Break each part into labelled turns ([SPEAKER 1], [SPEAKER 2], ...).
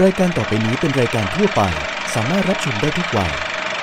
[SPEAKER 1] รายการต่อไปนี้เป็นรายการทั่วไปสามารถรับชมได้ทุกวัย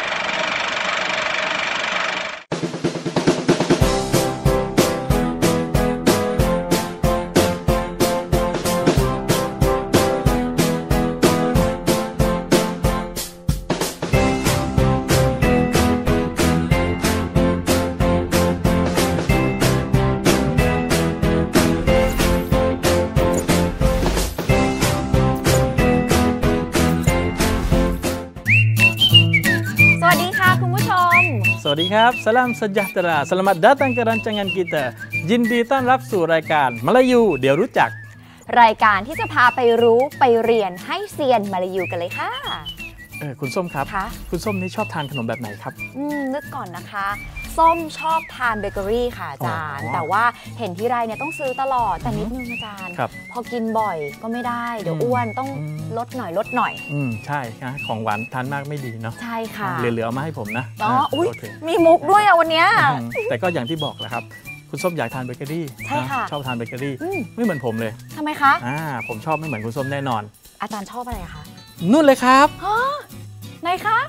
[SPEAKER 2] สวัสดีครับ Salam sejahtera Selamat datang ke rancangan kita ยินดีต้อนรับสู่รายการมลายูเดี๋ยวรู้จัก
[SPEAKER 3] รายการที่จะพาไปรู้ไปเรียนให้เซียนมลายูกันเลยค่ะ
[SPEAKER 2] คุณส้มครับคุณส้มนี่ชอบทานขนมแบบไหนครับ
[SPEAKER 3] นึกก่อนนะคะส้มชอบทานเบเกอรี่ค่ะอาจารย์แต่ว่าเห็นที่ไรเนี่ยต้องซื้อตลอดแต่นิดนึงอาจารย์พอกินบ่อยก็ไม่ได้เดี๋ยวอ้วนต้องลดหน่อย
[SPEAKER 2] ใช่นะของหวานทานมากไม่ดีเนาะ
[SPEAKER 3] ใช่ค่ะ
[SPEAKER 2] เหลือๆมาให้ผมนะ
[SPEAKER 3] อุ้ยมีมุกด้วยวันนี้
[SPEAKER 2] แต่ก็อย่างที่บอกแหละครับคุณส้มอยากทานเบเกอรี่
[SPEAKER 3] ใช่ค่ะ
[SPEAKER 2] ชอบทานเบเกอรี่ไม่เหมือนผมเลย
[SPEAKER 3] ทำไมคะ
[SPEAKER 2] ผมชอบไม่เหมือนคุณส้มแน่นอน
[SPEAKER 3] อาจารย์ชอบอะไรคะ
[SPEAKER 2] นู่นเลยครับ
[SPEAKER 3] ไหนคะ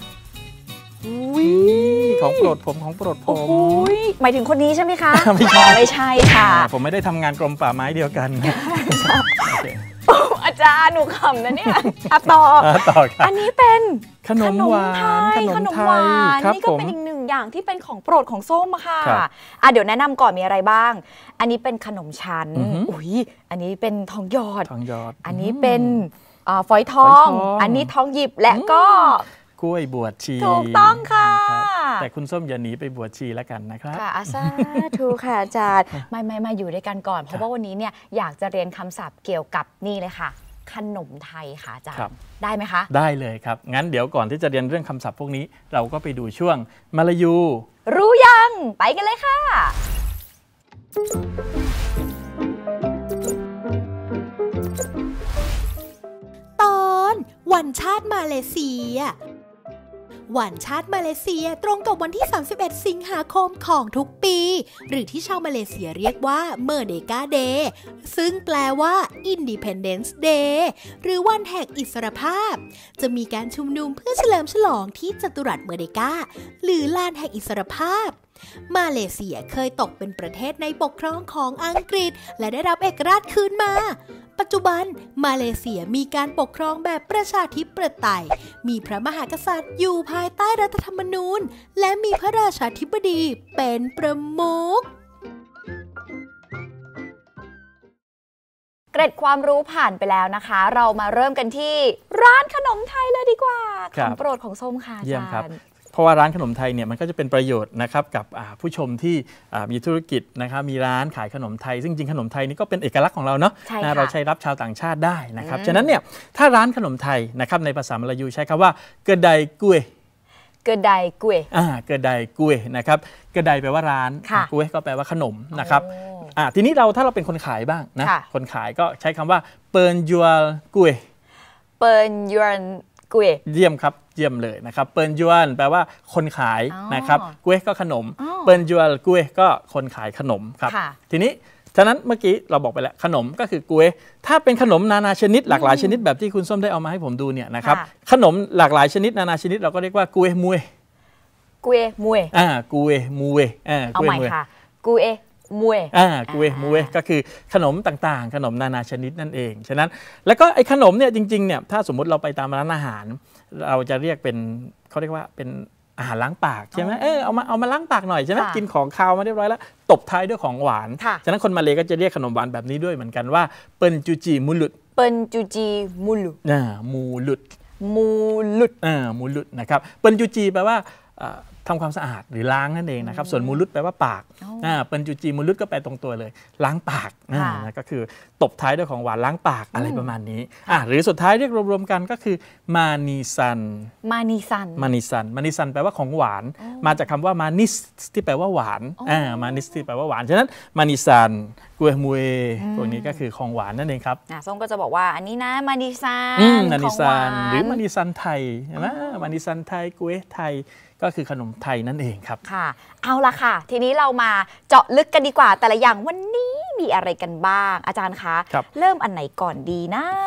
[SPEAKER 2] ของโปรดผม
[SPEAKER 3] หมายถึงคนนี้ใช่ไหมคะไม่ใช่ค่ะ
[SPEAKER 2] ผมไม่ได้ทำงานกรมป่าไม้เดียวกัน
[SPEAKER 3] อาจารย์หนูขำนะเนี่ยต่ออันนี้เป็นขนมหวานนี่ก็เป็นอีกหนึ่งอย่างที่เป็นของโปรดของส้มค่ะเดี๋ยวแนะนำก่อนมีอะไรบ้างอันนี้เป็นขนมชั้นอันนี้เป็นทองหยอดอันนี้เป็นฝอยทองอันนี้ทองหยิบและก็
[SPEAKER 2] กล้วยบวชชี
[SPEAKER 3] ถูกต้องค่ะ
[SPEAKER 2] แต่คุณส้มอย่าหนีไปบวชชีแล้วกันนะครับ
[SPEAKER 3] ค่ะสาธุค่ะอาจารย์ไม่อยู่ด้วยกันก่อนเพราะว่าวันนี้เนี่ยอยากจะเรียนคำศัพท์เกี่ยวกับนี่เลยค่ะขนมไทยค่ะอาจารย์ได้ไหมคะ
[SPEAKER 2] ได้เลยครับงั้นเดี๋ยวก่อนที่จะเรียนเรื่องคำศัพท์พวกนี้เราก็ไปดูช่วงมลายู
[SPEAKER 3] รู้ยังไปกันเลยค่ะ
[SPEAKER 4] ตอนวันชาติมาเลเซียวันชาติมาเลเซียตรงกับวันที่31สิงหาคมของทุกปีหรือที่ชาวมาเลเซียเรียกว่าเมอร์เดกาเดย์ซึ่งแปลว่า Independence Day หรือวันแห่งอิสรภาพจะมีการชุมนุมเพื่อเฉลิมฉลองที่จัตุรัสเมอร์เดกาหรือลานแห่งอิสรภาพมาเลเซียเคยตกเป็นประเทศในปกครองของอังกฤษและได้รับเอกราชคืนมาปัจจุบันมาเลเซียมีการปกครองแบบประชาธิปไตยมีพระมหากษัตริย์อยู่ภายใต้รัฐธรรมนูญและมีพระราชาธิบดีเป็นประมุข
[SPEAKER 3] เกร็ดความรู้ผ่านไปแล้วนะคะเรามาเริ่มกันที่ร้านขนมไทยเลยดีกว่าของโปรดของส้มค่ะอาจารย์
[SPEAKER 2] เพราะว่าร้านขนมไทยเนี่ยมันก็จะเป็นประโยชน์นะครับกับผู้ชมที่มีธุรกิจนะครับมีร้านขายขนมไทยซึ่งจริงขนมไทยนี่ก็เป็นเอกลักษณ์ของเราเนาะเราใช้รับชาวต่างชาติได้นะครับฉะนั้นเนี่ยถ้าร้านขนมไทยนะครับในภาษามลายูใช้คำว่าเกดไดกุย
[SPEAKER 3] เกดไดกุย
[SPEAKER 2] เกดไดกุยนะครับเกดไดแปลว่าร้านกุยก็แปลว่าขนมนะครับทีนี้ถ้าเราเป็นคนขายบ้างนะคนขายก็ใช้คำว่าเปิลยัวกุย
[SPEAKER 3] เปิลยัวกุย
[SPEAKER 2] เยี่ยมครับเยี่ยมเลยนะครับเปิลยวนแปลว่าคนขายนะครับกุ้ยก็ขนมเปิลยวนกุ้ยก็คนขายขนมครับทีนี้ฉะนั้นเมื่อกี้เราบอกไปแล้วขนมก็คือกุ้ยถ้าเป็นขนมนานาชนิดหลากหลายชนิดแบบที่คุณส้มได้เอามาให้ผมดูเนี่ยนะครับขนมหลากหลายชนิดนานาชนิดเราก็เรียกว่ากุ้ยมวย
[SPEAKER 3] กุ้ยมวย
[SPEAKER 2] กุ้ยมวย
[SPEAKER 3] เอาใหม่ค่ะกุ้ยมวย
[SPEAKER 2] กุ้ยมวยก็คือขนมต่างๆขนมนานาชนิดนั่นเองฉะนั้นแล้วก็ไอ้ขนมเนี่ยจริงๆเนี่ยถ้าสมมุติเราไปตามร้านอาหารเราจะเรียกเป็นเขาเรียกว่าเป็นอาหารล้างปากใช่ไหมเอามาล้างปากหน่อยใช่ไหมกินของคาวมาเรียบร้อยแล้วตบท้ายด้วยของหวานฉะนั้นคนมาเลก็จะเรียกขนมหวานแบบนี้ด้วยเหมือนกันว่าเปิลจูจีมูลุด
[SPEAKER 3] เปิลจูจีมูลุด
[SPEAKER 2] มูลุด
[SPEAKER 3] มู
[SPEAKER 2] ลุดนะครับเปิลจูจีแปลว่าทำความสะอาดหรือล้างนั่นเองนะครับส่วนมูลุดแปลว่าปากเปิลจูจีมูลุดก็แปลตรงตัวเลยล้างปากก็คือตบท้ายด้วยของหวานล้างปากอะไรประมาณนี้หรือสุดท้ายเรียกรวมๆกันก็คือมานีซันแปลว่าของหวานมาจากคำว่ามานิสที่แปลว่าหวานมานิสที่แปลว่าหวานฉะนั้นมานีซันกัวมูเอพวกนี้ก็คือของหวานนั่นเองครับ
[SPEAKER 3] ส้มก็จะบอกว่าอันนี้นะมานีซัน
[SPEAKER 2] หรือมานีซันไทยนะมานีซันไทยกัวไทยก็คือขนมไทยนั่นเองครับ
[SPEAKER 3] ค่ะเอาละค่ะทีนี้เรามาเจาะลึกกันดีกว่าแต่ละอย่างวันนี้มีอะไรกันบ้างอาจารย์คะเริ่มอันไหนก่อนดีนะ
[SPEAKER 2] ผ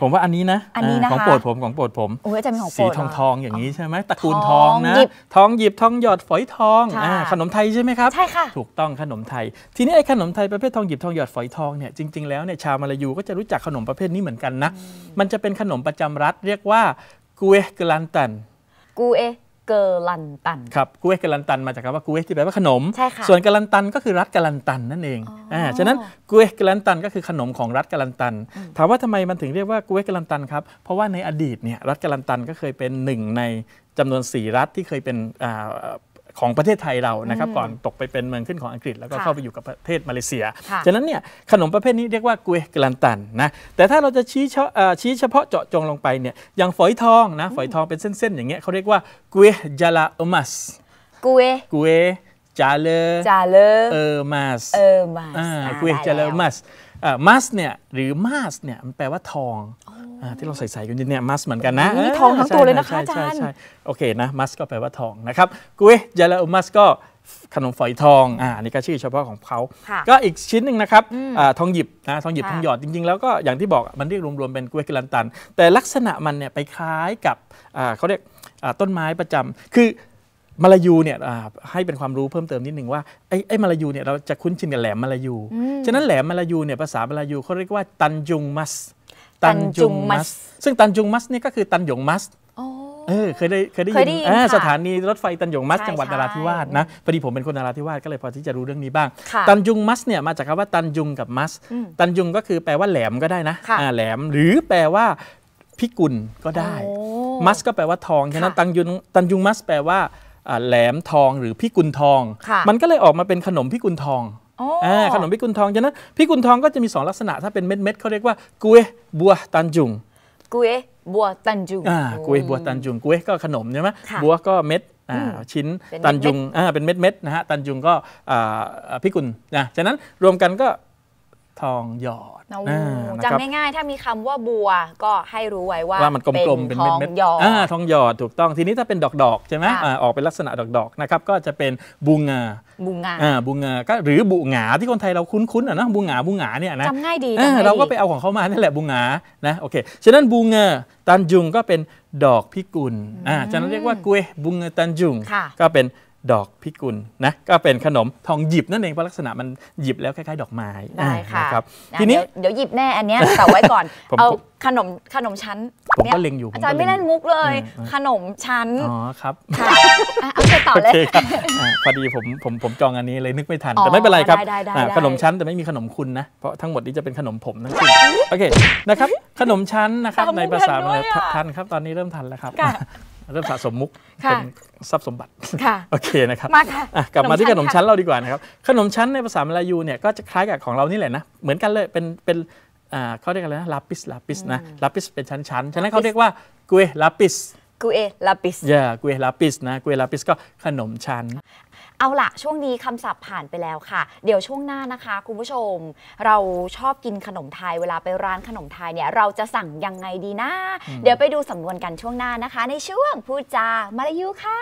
[SPEAKER 2] ผมว่าอันนี้นะ
[SPEAKER 3] อันนี้นะคะ
[SPEAKER 2] ของโปรดผม
[SPEAKER 3] โอ้ยอาจารย์มีของโปร
[SPEAKER 2] สี
[SPEAKER 3] ด
[SPEAKER 2] ทองอย่างนี้ใช่ไหมตระกูลทองนะ
[SPEAKER 3] ทองหยิบ
[SPEAKER 2] ทองหยอดฝอยทอง
[SPEAKER 3] ค่ะ
[SPEAKER 2] ขนมไทยใช่ไหมครับ
[SPEAKER 3] ใช่ค่ะ
[SPEAKER 2] ถูกต้องขนมไทยทีนี้ไอ้ขนมไทยประเภททองหยิบทองหยอดฝอยทองเนี่ยจริงๆแล้วเนี่ยชาวมาลายูก็จะรู้จักขนมประเภทนี้เหมือนกันนะมันจะเป็นขนมประจำรัฐเรียกว่ากุเอเกลันตัน
[SPEAKER 3] กูเอเกลันตัน
[SPEAKER 2] ครับกุเอเกลันตันมาจากคำว่ากุเอที่แปลว่าขนม
[SPEAKER 3] ใช่ค่ะ
[SPEAKER 2] ส่วนกาลันตันก็คือรัฐกาลันตันนั่นเองฉะนั้นกุเอเกลันตันก็คือขนมของรัฐกาลันตันถามว่าทำไมมันถึงเรียกว่ากุเอเกลันตันครับเพราะว่าในอดีตเนี่ยรัฐกาลันตันก็เคยเป็นหนึ่งในจำนวน4รัฐที่เคยเป็นของประเทศไทยเรานะครับก่อนตกไปเป็นเมืองขึ้นของอังกฤษแล้วก็เข้าไปอยู่กับประเทศมาเลเซียฉะนั้นเนี่ยขนมประเภทนี้เรียกว่ากุเอเกลันตันนะแต่ถ้าเราจะชี้เฉพาะเจาะจงลงไปเนี่ยอย่างฝอยทองนะฝอยทองเป็นเส้นๆอย่างเงี้ยเขาเรียกว่ากุเอจาลาอุมัส
[SPEAKER 3] กูเอ
[SPEAKER 2] จาเลมัสกุเอจาเลมัสมัสเนี่ยหรือมาสเนี่ยมันแปลว่าทองที่เราใส่กันเนี่ยมัสเหมือนกันนะ
[SPEAKER 3] มีทองทั้งตัวเลยนะคะอาจารย์
[SPEAKER 2] ใช่โอเคนะมัสก็แปลว่าทองนะครับกุเอจาเลมัสก็ขนมฝอยทองอันนี้ก็ชื่อเฉพาะของเขาก็อีกชิ้นหนึ่งนะครับทองหยิบนะทองหยิบทองหยอดจริงๆแล้วก็อย่างที่บอกมันเรียกรวมๆเป็นกุเอเกลันตันแต่ลักษณะมันเนี่ยไปคล้ายกับเขาเรียกต้นไม้ประจำคือมาลายูเนี่ยให้เป็นความรู้เพิ่มเติมนิดหนึ่งว่าไอ้มาลายูเนี่ยเราจะคุ้นชินกับแหลมมาลายูฉะนั้นแหลมมาลายูเนี่ยภาษามาลายูเขาเรียกว่าตันจุงมัสซึ่งตันจุงมัสนี่ก็คือตันหยงมัสเคยได้ยินสถานีรถไฟตันหยงมัสจังหวัดนราธิวาสนะพอดีผมเป็นคนนราธิวาสก็เลยพอที่จะรู้เรื่องนี้บ้างตันจุงมัสเนี่ยมาจากคำว่าตันจุงกับมัสตันจุงก็คือแปลว่าแหลมก็ได้นะแหลมหรือแปลว่าพิกุลก็ได้มัสก็แปลว่าทองฉะนั้นตันจุงมัสแปลว่าแหลมทองหรือพิกุลทองมันก็เลยออกมาเป็นขนมพิกุลทองขนมพิกุลทองฉะนั้นพิกุลทองก็จะมี2ลักษณะถ้าเป็นเม็ดเขาเรียกว่ากุเอบัวตันจุง
[SPEAKER 3] กุเอบัวตันจุง
[SPEAKER 2] กุเอบัวตันจุงกุเอก็ขนมใช่ไหมบัวก็เม็ดชิ้นตันจุงเป็นเม็ดนะฮะตันจุงก็พิกุลนะฉะนั้นรวมกันก็ทองหยอด
[SPEAKER 3] จำง่ายๆถ้ามีคำว่าบัวก็ให้รู้ไว้ว่า
[SPEAKER 2] มันกลมๆเป็นเม็ดๆทองหยอดถูกต้องทีนี้ถ้าเป็นดอกๆใช่ไหมออกเป็นลักษณะดอกๆนะครับก็จะเป็นบูงาก็หรือบุหงาที่คนไทยเราคุ้นๆนะบุหงาเนี่ยนะ
[SPEAKER 3] จำง่ายดี
[SPEAKER 2] เราก็ไปเอาของเขามานี่แหละบุหงานะโอเคฉะนั้นบูงาตันจุงก็เป็นดอกพิกุลฉะนั้นเรียกว่ากุเอบุงาตันจุงก็เป็นดอกพิกุลนะก็เป็นขนมทองหยิบนั่นเองเพราะลักษณะมันหยิบแล้วคล้ายๆดอกไม้
[SPEAKER 3] ได้ค่ะ
[SPEAKER 2] ครับ
[SPEAKER 3] ทีนี้เดี๋ยวหยิบแน่อันนี้แต่ไว้ก่อนเอาขนมชั้น
[SPEAKER 2] ผมก็เล็งอยู่
[SPEAKER 3] อาจารย์ไม่เล่นมุกเลยขนมชั้น
[SPEAKER 2] ครับ
[SPEAKER 3] เอาไปต่อเลย
[SPEAKER 2] พอดีผมจองอันนี้เลยนึกไม่ทันแต่ไม่เป็นไรครับขนมชั้นแต่ไม่มีขนมคุณนะเพราะทั้งหมดนี้จะเป็นขนมผมทั้งสิ้นโอเคนะครับขนมชั้นนะครับในภาษาอะไรทันครับตอนนี้เริ่มทันแล้วครับเริ่มสะสมมุกเป็นทรัพย์สมบัติโอเคนะครับกลับมาที่ขนมชั้นเราดีกว่านะครับขนมชั้นในภาษามลายูเนี่ยก็จะคล้ายกับของเรานี่แหละนะเหมือนกันเลยเป็นเขาเรียกอะไรนะลาปิสนะลาปิสเป็นชั้นฉะนั้นเขาเรียกว่ากุเอลาปิส
[SPEAKER 3] กุเอลาปิส
[SPEAKER 2] กุเอลาปิสนะกุเอลาปิสก็ขนมชั้น
[SPEAKER 3] เอาล่ะช่วงนี้คำศัพท์ผ่านไปแล้วค่ะเดี๋ยวช่วงหน้านะคะคุณผู้ชมเราชอบกินขนมไทยเวลาไปร้านขนมไทยเนี่ยเราจะสั่งยังไงดีนะเดี๋ยวไปดูสำนวนกันช่วงหน้านะคะในช่วงพูดจามาลายูค่ะ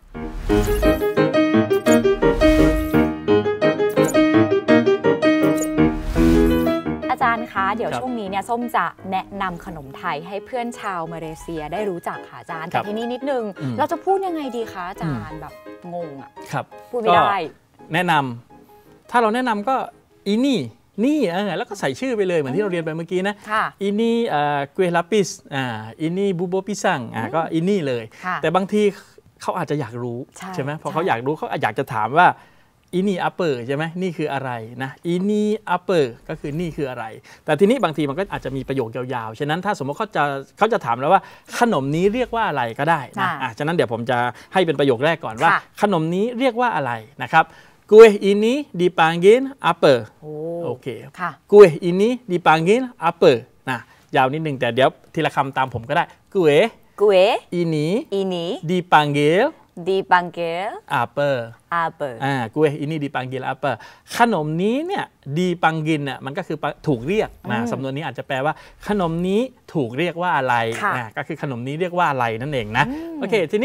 [SPEAKER 3] อาจารย์คะเดี๋ยวช่วงนี้เนี่ยส้มจะแนะนำขนมไทยให้เพื่อนชาวมาเลเซียได้รู้จักค่ะอาจารย์แต่ทีนี้นิดนึงเราจะพูดยังไงดีคะอาจารย์แบบงงอ่ะพูดไม่ได้
[SPEAKER 2] แนะนำถ้าเราแนะนำก็อีนี่แล้วก็ใส่ชื่อไปเลยเหมือนที่เราเรียนไปเมื่อกี้นะอีนี่กุเอลาปิสอีนี่บูโบปิซังก็อีนี่เลยแต่บางทีเขาอาจจะอยากรู้ใช่ไหมพอเขาอยากรู้เขาอยากจะถามว่าอีนี่อัปเปอร์ใช่ไหมนี่คืออะไรนะอีนี่อัปเปอร์ก็คือนี่คืออะไรแต่ทีนี้บางทีมันก็อาจจะมีประโยคยาวๆฉะนั้นถ้าสมมติเขาจะถามแล้วว่าขนมนี้เรียกว่าอะไรก็ได้นะฉะนั้นเดี๋ยวผมจะให้เป็นประโยคแรกก่อนว่าขนมนี้เรียกว่าอะไรนะครับKue ini dipanggil apa? โอเค Kue ini dipanggil apa? นะยาวนิดนึงแต่เดี๋ยวทีละคำตามผมก็ได้ Kue ini dipanggil apa? Kue ini dipanggil apa? ขนมนี้เนี่ย dipanggil เนี่ยมันก็คือถูกเรียกนะสำนวนนี้อาจจะแปลว่าขนมนี้ถูกเรียกว่าอะไรนะก็คือขนมนี้เรียกว่าอะไรนั่นเองนะโอเคทีนี้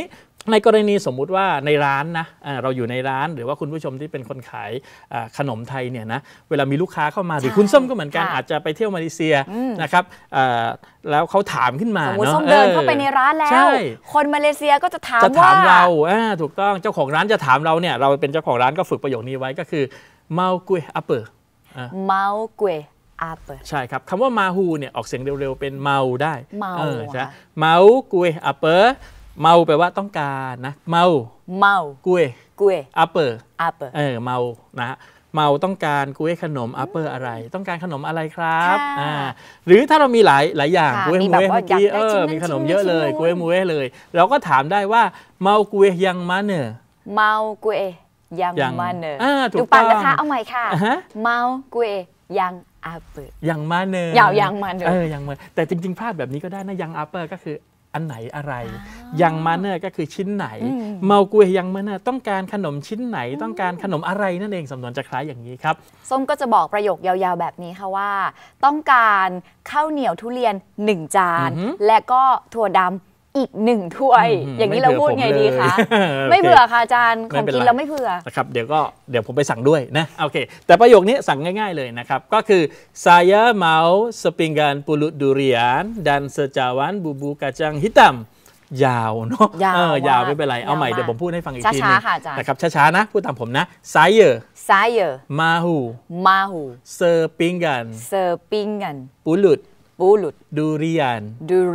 [SPEAKER 2] ในกรณีสมมุติว่าในร้านนะเราอยู่ในร้านหรือว่าคุณผู้ชมที่เป็นคนขายขนมไทยเนี่ยนะเวลามีลูกค้าเข้ามาหรือคุณส้มก็เหมือนกันอาจจะไปเที่ยวมาเลเซียนะครับแล้วเขาถามขึ้นมา
[SPEAKER 3] สมมติส้มเดินเข้าไปในร้านแล้วคนมาเลเซียก็จะถาม
[SPEAKER 2] เราถูกต้องเจ้าของร้านจะถามเราเนี่ยเราเป็นเจ้าของร้านก็ฝึกประโยคนี้ไว้ก็คือเมากุยอัปเปอร์
[SPEAKER 3] เมากุย
[SPEAKER 2] ใช่ครับคำว่ามาฮูเนี่ยออกเสียงเร็วๆเป็นเมาได้ใช่เมากุยอัปเปอร์เมาแปลว่าต้องการนะเมากุยอัปเปอร์เมานะฮะเมาต้องการกุยขนมอัปเปอร์อะไรต้องการขนมอะไรครับหรือถ้าเรามีหลายอย่างกุยมูเอเมื่อกี้มีขนมเยอะเลยกุยมูเอเลยเราก็ถามได้ว่าเมากุยยังมาเนอ
[SPEAKER 3] เมากุยยังมาเนอดูปังนะคะเอาใหม่ค่ะเมากุยยังอัปเปอร์
[SPEAKER 2] ยังมาเนอ
[SPEAKER 3] ยังมาเนอ
[SPEAKER 2] ยังมาแต่จริงๆพลาดแบบนี้ก็ได้นะยังอัปเปอร์ก็คืออันไหนอะไรยังมาเนอร์ก็คือชิ้นไหนเมากุยยังมาเนอร์ต้องการขนมชิ้นไหนต้องการขนมอะไรนั่นเองสำนวนจะคล้ายอย่างนี้ครับ
[SPEAKER 3] ส้มก็จะบอกประโยคยาวๆแบบนี้ค่ะว่าต้องการข้าวเหนียวทุเรียน1 จานและก็ถั่วดำอีก1 ถ้วยอย่างนี้เราพูดไงดีคะไม่เบื่อค่ะอาจารย์ของกินเราไม่เบื่อ
[SPEAKER 2] นะครับเดี๋ยวผมไปสั่งด้วยนะโอเคแต่ประโยคนี้สั่งง่ายๆเลยนะครับก็คือ saya mau sepinggan pulut durian dan secawan bubuk kacang hitam ยาวเนาะยาวไม่เป็นไรเอาใหม่เดี๋ยวผมพูดให้ฟังอีกทีนึงนะครับช้าๆนะพูดตามผมนะ saya mau sepinggan pulut durian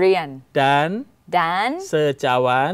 [SPEAKER 3] dan
[SPEAKER 2] secawan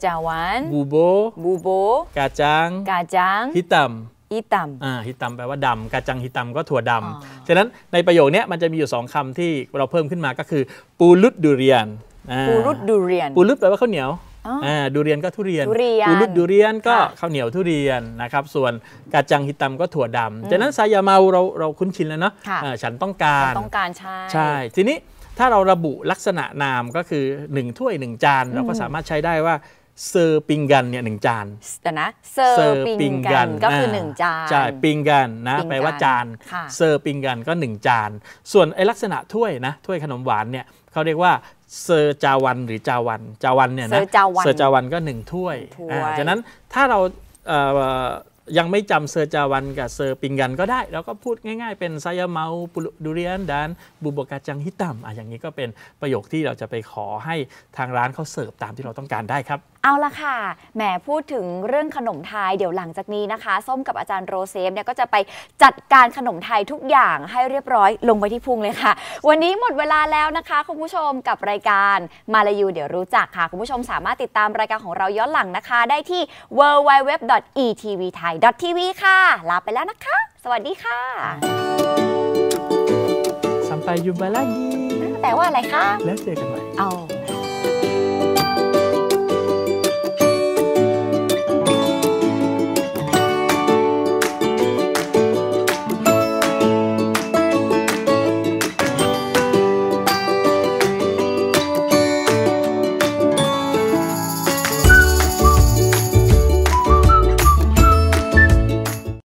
[SPEAKER 2] bubuk kacang hitam hitam แปลว่าดำกาจังฮิตัมก็ถั่วดำฉะนั้นในประโยคนี้มันจะมีอยู่2 คำที่เราเพิ่มขึ้นมาก็คือปูรุดดูเรียนปูรุดแปลว่าข้าวเหนียวดูเรียนก็ทุเรียนปูรุดดูเรียนก็ข้าวเหนียวทุเรียนนะครับส่วนกาจังฮิตัมก็ถั่วดำฉะนั้นซายาเมาเราคุ้นชินแล้วเนาะฉันต้องการใช่ทีนี้ถ้าเราระบุลักษณะนามก็คือ1 ถ้วย 1 จานเราก็สามารถใช้ได้ว่าเซอร์ปิงกันเนี่ย1 จาน
[SPEAKER 3] แต่นะเซอร์ปิงกันก็คือ1 จาน
[SPEAKER 2] ใช่ปิงกันนะแปลว่าจานเซอร์ปิงกันก็1 จานส่วนไอลักษณะถ้วยนะถ้วยขนมหวานเนี่ยเขาเรียกว่าเซอร์จาวันหรือจาวันเนี่ยนะเซอร์จาวันก็1 ถ้วยฉะนั้นถ้าเรายังไม่จำเซอร์จาวันกับเซอร์ปิงกันก็ได้แล้วก็พูดง่ายๆเป็นซายาเมาปุดูเรียนดานบูโบกาจังฮิตัมอย่างนี้ก็เป็นประโยคที่เราจะไปขอให้ทางร้านเขาเสิร์ฟตามที่เราต้องการได้ครับ
[SPEAKER 3] เอาละค่ะแหมพูดถึงเรื่องขนมไทยเดี๋ยวหลังจากนี้นะคะส้มกับอาจารย์โรเซฟเนี่ยก็จะไปจัดการขนมไทยทุกอย่างให้เรียบร้อยลงไปที่พุงเลยค่ะวันนี้หมดเวลาแล้วนะคะคุณผู้ชมกับรายการมาลายูเดี๋ยวรู้จักค่ะคุณผู้ชมสามารถติดตามรายการของเราย้อนหลังนะคะได้ที่ www.etvthai.tv ค่ะลาไปแล้วนะคะสวัสดีค่ะ
[SPEAKER 2] Sampai jumpa lagi
[SPEAKER 3] แปลว่าอะไรคะ
[SPEAKER 2] แล้วเจอกันใหม่